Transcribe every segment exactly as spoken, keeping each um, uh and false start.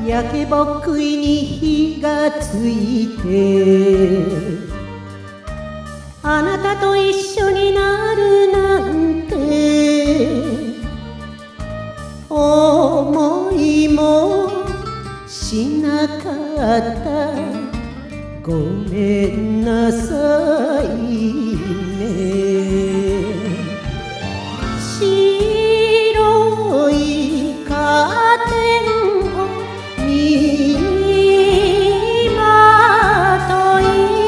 焼けぼっくいに火がついてあなたと一緒になるなんて思いもしなかったごめんなさいね白いカーテンを身にまとい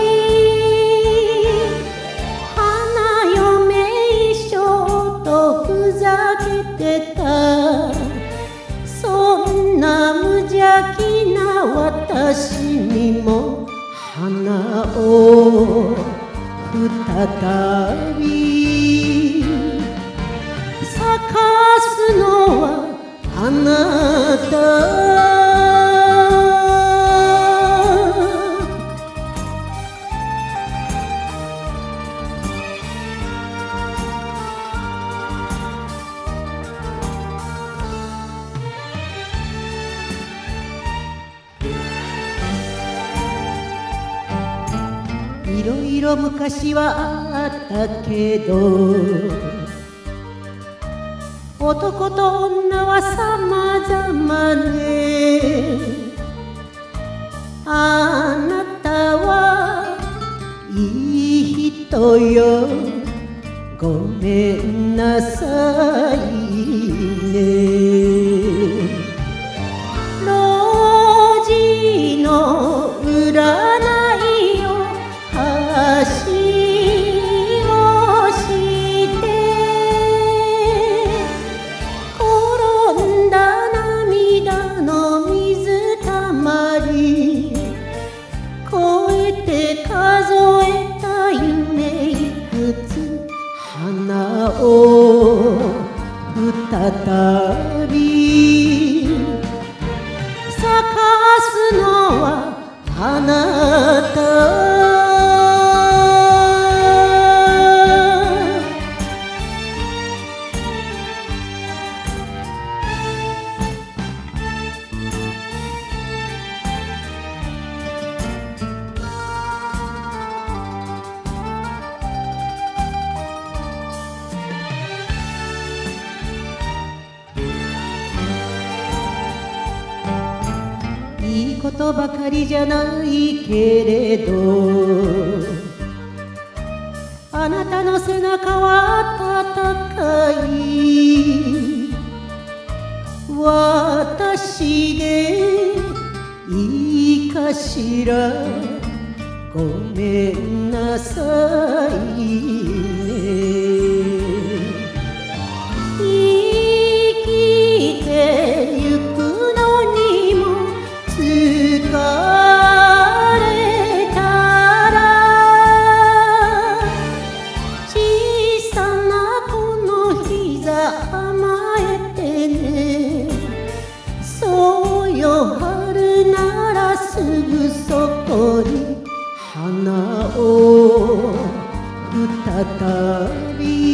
花嫁衣装とふざけてたそんな無邪気な私にも花を再び咲かすのはあなたいろいろ昔はあったけど男と女は様々ねあなたはいい人よごめんなさいね路地の占いを橋をして転んだ涙の水たまり越えて数えた夢いくつ花を再び咲かすのはあなたいいことばかりじゃないけれどあなたの背中は温かい私でいいかしらごめんなさいね生きてゆくのにも疲れたら小さなこの膝甘えてねそうよ春ならすぐそこに花を再び